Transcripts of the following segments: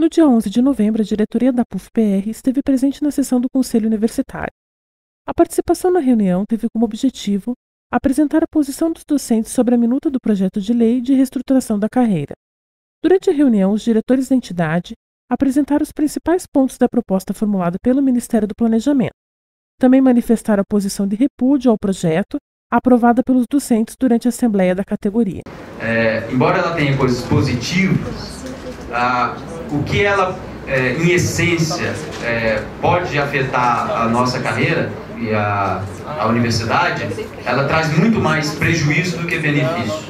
No dia 11 de novembro, a diretoria da PUF-PR esteve presente na sessão do Conselho Universitário. A participação na reunião teve como objetivo apresentar a posição dos docentes sobre a minuta do projeto de lei de reestruturação da carreira. Durante a reunião, os diretores da entidade apresentaram os principais pontos da proposta formulada pelo Ministério do Planejamento. Também manifestaram a posição de repúdio ao projeto, aprovada pelos docentes durante a assembleia da categoria. Embora ela tenha coisas positivas, o que ela, em essência, pode afetar a nossa carreira e a universidade, ela traz muito mais prejuízo do que benefício.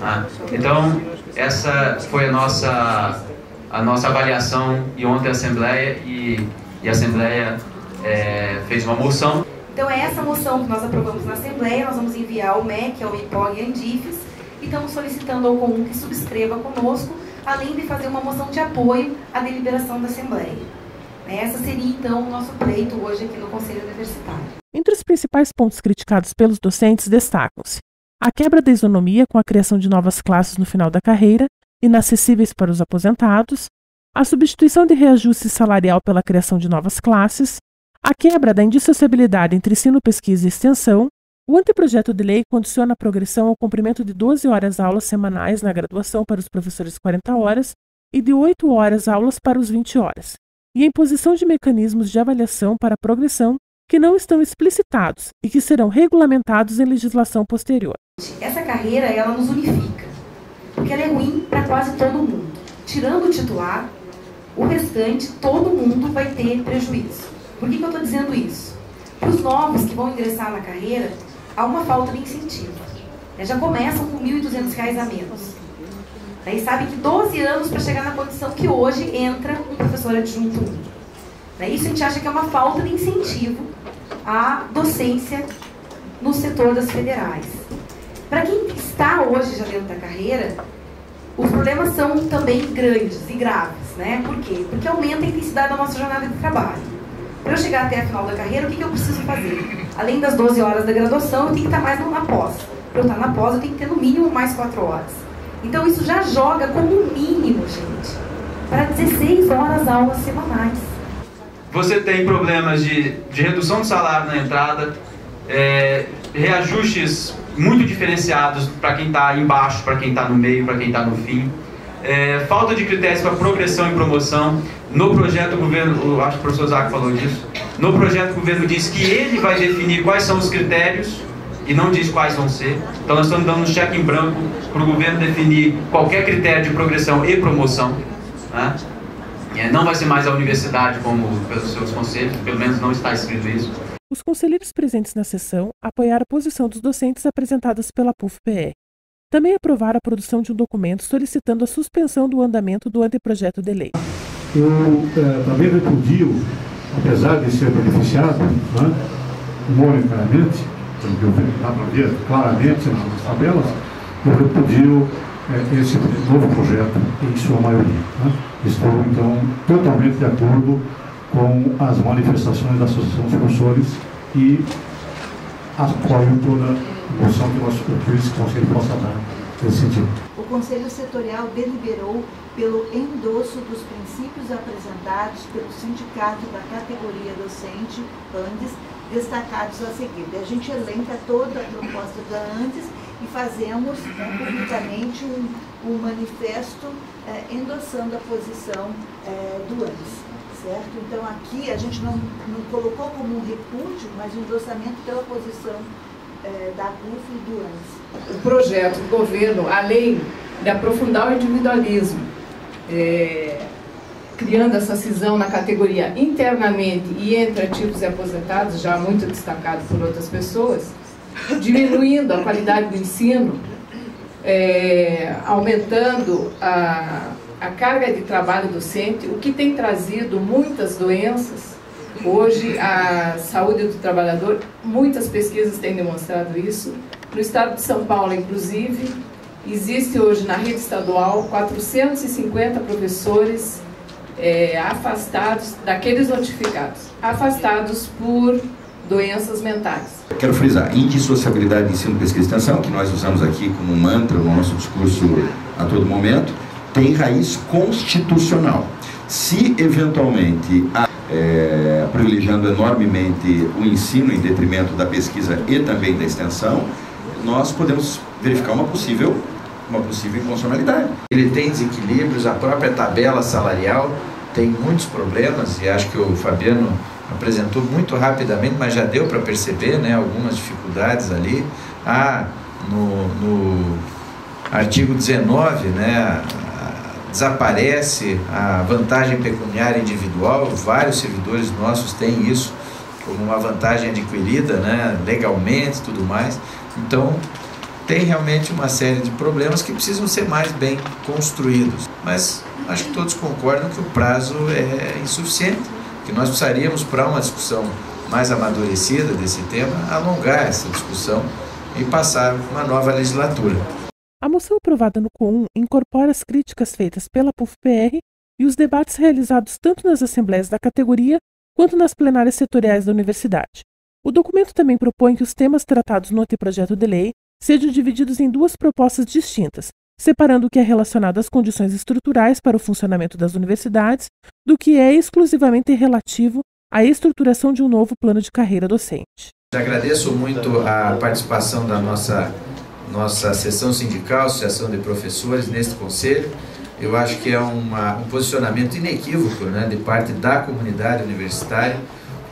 Então, essa foi a nossa avaliação e ontem a Assembleia, e a Assembleia fez uma moção. Então é essa moção que nós aprovamos na Assembleia, nós vamos enviar ao MEC, ao IPOG e à Indifes, e estamos solicitando ao comum que subscreva conosco, além de fazer uma moção de apoio à deliberação da Assembleia. Essa seria, então, o nosso pleito hoje aqui no Conselho Universitário. Entre os principais pontos criticados pelos docentes destacam-se a quebra da isonomia com a criação de novas classes no final da carreira, inacessíveis para os aposentados, a substituição de reajuste salarial pela criação de novas classes, a quebra da indissociabilidade entre ensino, pesquisa e extensão. O anteprojeto de lei condiciona a progressão ao cumprimento de 12 horas aulas semanais na graduação para os professores 40 horas e de 8 horas aulas para os 20 horas, e a imposição de mecanismos de avaliação para a progressão que não estão explicitados e que serão regulamentados em legislação posterior. Essa carreira, ela nos unifica, porque ela é ruim para quase todo mundo. Tirando o titular, o restante, todo mundo vai ter prejuízo. Por que eu estou dizendo isso? Para os novos que vão ingressar na carreira, há uma falta de incentivo. Já começam com R$ 1.200 a menos. Daí sabe que 12 anos para chegar na condição que hoje entra um professor adjunto 1. Isso a gente acha que é uma falta de incentivo à docência no setor das federais. Para quem está hoje já dentro da carreira, os problemas são também grandes e graves. Por quê? Porque aumenta a intensidade da nossa jornada de trabalho. Para eu chegar até a final da carreira, o que eu preciso fazer? Além das 12 horas da graduação, eu tenho que estar mais na pós. Para eu estar na pós, eu tenho que ter no mínimo mais 4 horas. Então isso já joga como um mínimo, gente, para 16 horas aulas semanais. Você tem problemas de redução de salário na entrada, reajustes muito diferenciados para quem está embaixo, para quem está no meio, para quem está no fim. Falta de critérios para progressão e promoção. No projeto, o governo, acho que o professor Zac falou disso, no projeto o governo diz que ele vai definir quais são os critérios e não diz quais vão ser. Então nós estamos dando um cheque em branco para o governo definir qualquer critério de progressão e promoção. Não vai ser mais a universidade como pelos seus conselhos, pelo menos não está escrito isso. Os conselheiros presentes na sessão apoiaram a posição dos docentes apresentadas pela PUF-PR. Também aprovaram a produção de um documento solicitando a suspensão do andamento do anteprojeto de lei. Eu também repudio, apesar de ser beneficiado, monetariamente, dá para ver claramente nas tabelas, eu repudio esse novo projeto em sua maioria. Estou, então, totalmente de acordo com as manifestações da Associação dos Professores e apoio toda a moção que esse Conselho possa dar nesse sentido. O Conselho Setorial deliberou pelo endosso dos princípios apresentados pelo Sindicato da Categoria Docente, ANDES, destacados a seguir. A gente elenca toda a proposta da ANDES e fazemos publicamente um manifesto endossando a posição do ANDES. Certo? Então aqui a gente não colocou como um repúdio, mas um endossamento pela posição da PUF e do ANDES. O projeto do governo, além de aprofundar o individualismo, criando essa cisão na categoria internamente e entre ativos e aposentados, já muito destacado por outras pessoas, diminuindo a qualidade do ensino, aumentando a carga de trabalho docente, o que tem trazido muitas doenças. Hoje, a saúde do trabalhador, muitas pesquisas têm demonstrado isso. No estado de São Paulo, inclusive, existe hoje na rede estadual 450 professores afastados, daqueles notificados, afastados por doenças mentais. Quero frisar, indissociabilidade de ensino, pesquisa e extensão, que nós usamos aqui como mantra no nosso discurso a todo momento, tem raiz constitucional. Se eventualmente privilegiando enormemente o ensino em detrimento da pesquisa e também da extensão, nós podemos verificar uma possível inconstitucionalidade. Ele tem desequilíbrios, a própria tabela salarial tem muitos problemas, e acho que o Fabiano apresentou muito rapidamente, mas já deu para perceber, né, algumas dificuldades ali. No artigo 19, né, desaparece a vantagem pecuniária individual. Vários servidores nossos têm isso como uma vantagem adquirida, né, legalmente e tudo mais. Então, tem realmente uma série de problemas que precisam ser mais bem construídos. Mas acho que todos concordam que o prazo é insuficiente, que nós precisaríamos, para uma discussão mais amadurecida desse tema, alongar essa discussão e passar uma nova legislatura. A moção aprovada no COUN incorpora as críticas feitas pela PUF-PR e os debates realizados tanto nas assembleias da categoria quanto nas plenárias setoriais da universidade. O documento também propõe que os temas tratados no anteprojeto de lei sejam divididos em duas propostas distintas, separando o que é relacionado às condições estruturais para o funcionamento das universidades do que é exclusivamente relativo à estruturação de um novo plano de carreira docente. Agradeço muito a participação da nossa seção sindical, Associação de Professores, neste conselho. Eu acho que é um posicionamento inequívoco, né, de parte da comunidade universitária,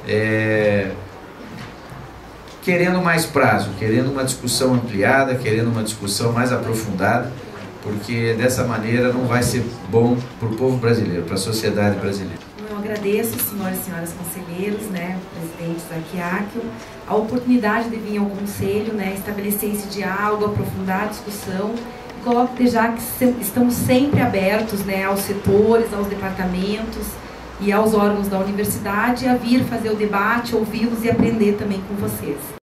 querendo mais prazo, querendo uma discussão ampliada, querendo uma discussão mais aprofundada, porque dessa maneira não vai ser bom para o povo brasileiro, para a sociedade brasileira. Eu agradeço, senhoras e senhores conselheiros, né, presidentes da CIACL, a oportunidade de vir ao conselho, né, estabelecer esse diálogo, aprofundar a discussão. Coloco já que estamos sempre abertos, né, aos setores, aos departamentos e aos órgãos da universidade a vir fazer o debate, ouvi-los e aprender também com vocês.